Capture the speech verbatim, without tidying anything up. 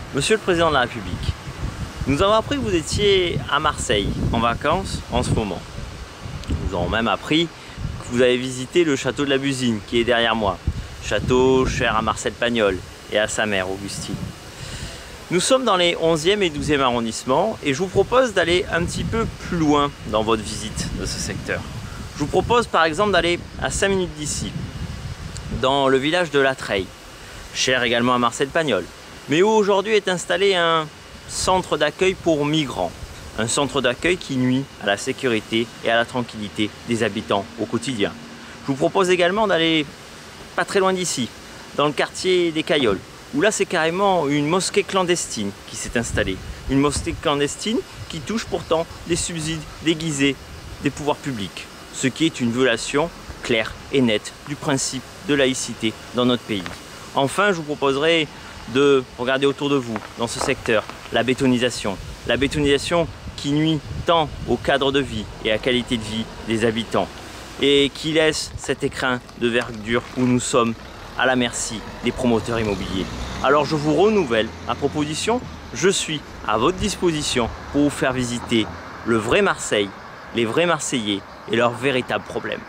Monsieur le Président de la République, nous avons appris que vous étiez à Marseille en vacances en ce moment. Nous avons même appris que vous avez visité le château de la Busine qui est derrière moi. Château cher à Marcel Pagnol et à sa mère Augustine. Nous sommes dans les onzième et douzième arrondissements et je vous propose d'aller un petit peu plus loin dans votre visite de ce secteur. Je vous propose par exemple d'aller à cinq minutes d'ici, dans le village de La Treille, cher également à Marcel Pagnol, mais où aujourd'hui est installé un centre d'accueil pour migrants. Un centre d'accueil qui nuit à la sécurité et à la tranquillité des habitants au quotidien. Je vous propose également d'aller pas très loin d'ici, dans le quartier des Cailloles, où là c'est carrément une mosquée clandestine qui s'est installée. Une mosquée clandestine qui touche pourtant des subsides déguisés des pouvoirs publics, ce qui est une violation claire et nette du principe de laïcité dans notre pays. Enfin, je vous proposerai de regarder autour de vous, dans ce secteur, la bétonisation. La bétonisation qui nuit tant au cadre de vie et à la qualité de vie des habitants et qui laisse cet écrin de verdure où nous sommes à la merci des promoteurs immobiliers. Alors je vous renouvelle ma proposition, je suis à votre disposition pour vous faire visiter le vrai Marseille, les vrais Marseillais et leurs véritables problèmes.